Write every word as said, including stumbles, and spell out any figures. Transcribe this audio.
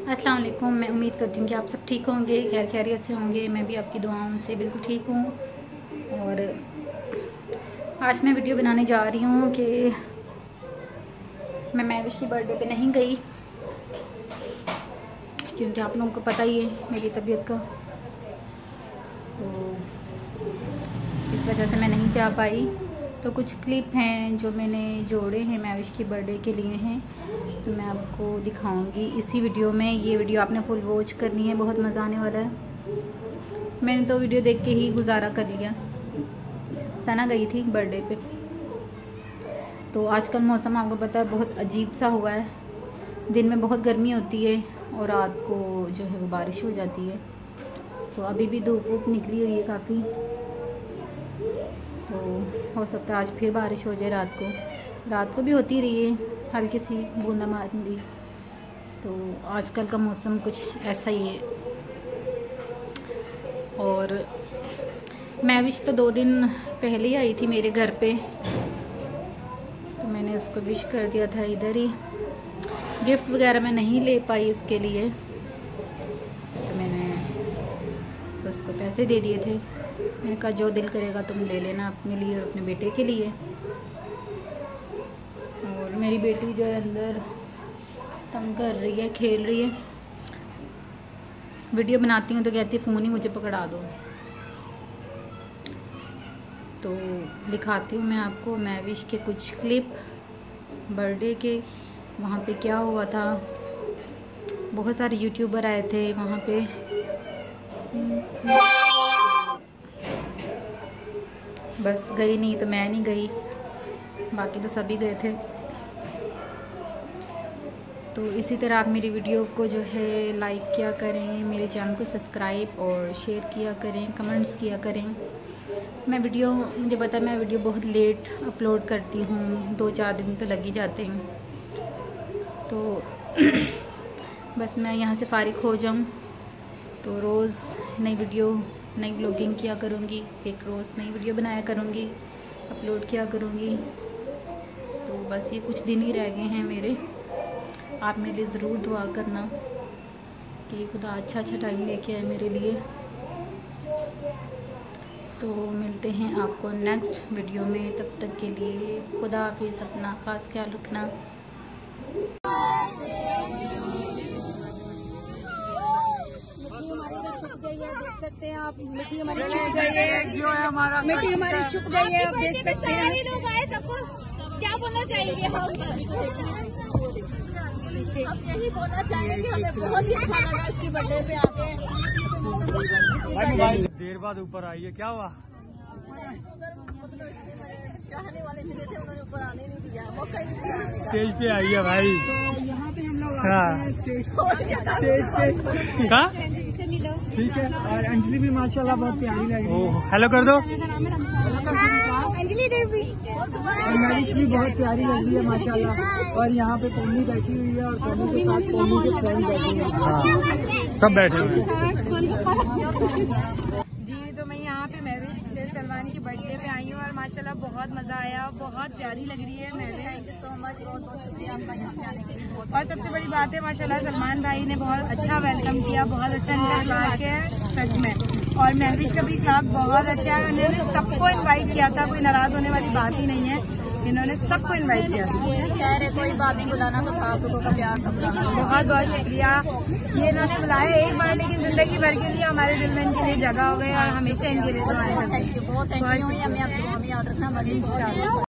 अस्सलाम वालेकुम। मैं उम्मीद करती हूँ कि आप सब ठीक होंगे, खैर खैरियत से होंगे। मैं भी आपकी दुआओं से बिल्कुल ठीक हूँ। और आज मैं वीडियो बनाने जा रही हूँ कि मैं महविश की बर्थडे पे नहीं गई, क्योंकि आप लोगों को पता ही है मेरी तबीयत का, तो इस वजह से मैं नहीं जा पाई। तो कुछ क्लिप हैं जो मैंने जोड़े हैं महविश की बर्थडे के लिए हैं, तो मैं आपको दिखाऊंगी इसी वीडियो में। ये वीडियो आपने फुल वॉच करनी है, बहुत मज़ा आने वाला है। मैंने तो वीडियो देख के ही गुजारा कर लिया। सना गई थी बर्थडे पे। तो आजकल मौसम आपको पता है बहुत अजीब सा हुआ है। दिन में बहुत गर्मी होती है और रात को जो है वो बारिश हो जाती है। तो अभी भी धूप वूप निकली हुई है काफ़ी, तो हो सकता है आज फिर बारिश हो जाए रात को। रात को भी होती रही है हल्की सी बूंदाबांदी। तो आजकल का मौसम कुछ ऐसा ही है। और महविश तो दो दिन पहले ही आई थी मेरे घर पे, तो मैंने उसको विश कर दिया था इधर ही। गिफ्ट वगैरह मैं नहीं ले पाई उसके लिए, तो मैंने उसको पैसे दे दिए थे। मैंने कहा जो दिल करेगा तुम ले लेना अपने लिए और अपने बेटे के लिए। और मेरी बेटी जो है अंदर तंग कर रही है, खेल रही है। वीडियो बनाती हूँ तो कहती है फ़ोन ही मुझे पकड़ा दो। तो दिखाती हूँ मैं आपको महविश के कुछ क्लिप बर्थडे के। वहाँ पे क्या हुआ था, बहुत सारे यूट्यूबर आए थे वहाँ पे। बस गई नहीं तो मैं नहीं गई, बाकी तो सभी गए थे। तो इसी तरह आप मेरी वीडियो को जो है लाइक किया करें, मेरे चैनल को सब्सक्राइब और शेयर किया करें, कमेंट्स किया करें। मैं वीडियो मुझे पता है मैं वीडियो बहुत लेट अपलोड करती हूँ, दो चार दिन तो लग ही जाते हैं। तो बस मैं यहाँ से फ़ारिग हो जाऊँ तो रोज़ नई वीडियो नई ब्लॉगिंग किया करूँगी, एक रोज़ नई वीडियो बनाया करूँगी, अपलोड किया करूँगी। तो बस ये कुछ दिन ही रह गए हैं मेरे। आप मेरे लिए ज़रूर दुआ करना कि खुदा अच्छा अच्छा टाइम लेके आए मेरे लिए। तो मिलते हैं आपको नेक्स्ट वीडियो में, तब तक के लिए खुदा हाफिज़, अपना ख़ास ख्याल रखना। देख सकते हैं आप, मिट्टी हमारी छुप गई है, जो है हमारा मिट्टी हमारी छुप गई है। आप देख सकते हैं सारे लोग आए, सबको क्या बोलना चाहेंगे हम? हम यही बोलना चाहेंगे कि हमें बहुत ही अच्छा लगा इसकी बर्थडे पे आके। देर बाद ऊपर आई है, क्या हुआ? चाहने वाले मिले थे, उन्होंने ऊपर आने नहीं दिया, मौका ही नहीं दिया। स्टेज पे आई है भाई। तो यहाँ पे हम लोग हाँ। स्टेज पे कहाँ? ठीक है। और अंजलि भी माशाल्लाह बहुत प्यारी लग रही है। हेलो कर दो। अंजलि देवी और महविश भी बहुत प्यारी लग रही है माशाल्लाह। और यहाँ पे कोमली बैठी हुई है और कोमली के साथ कोमली के फ्रेंड बैठे हैं। हाँ, सब बैठे हुए हैं। जी, तो मैं यहाँ पे महविश सलमानी की बर्थडे पे आई हूँ और माशाल्लाह बहुत मजा आया, बहुत प्यारी लग रही है महविश। सो मच, बहुत बहुत शुक्रिया आपका यहाँ से आने के लिए। और सबसे बड़ी बात है माशाल्लाह सलमान भाई ने बहुत अच्छा वेलकम किया, बहुत अच्छा इनका इखलाक है सच में। और महविश का भी इखलाक बहुत अच्छा है। उन्होंने सबको इन्वाइट किया था, कोई नाराज होने वाली बात ही नहीं है। इन्होंने सबको इनवाइट किया था। कह रहे कोई बात नहीं, बुलाना तो था, आप लोगों का प्यार था बुलाना। बहुत बहुत शुक्रिया। ये इन्होंने बुलाया एक बार, लेकिन जिंदगी भर के लिए हमारे दिल में इनके लिए जगह हो गई और हमेशा इनके लिए दुआएं करते हैं। थैंक यू, बहुत थैंक यू। हमें आपकी दुआ में याद रखना, इंशाल्लाह।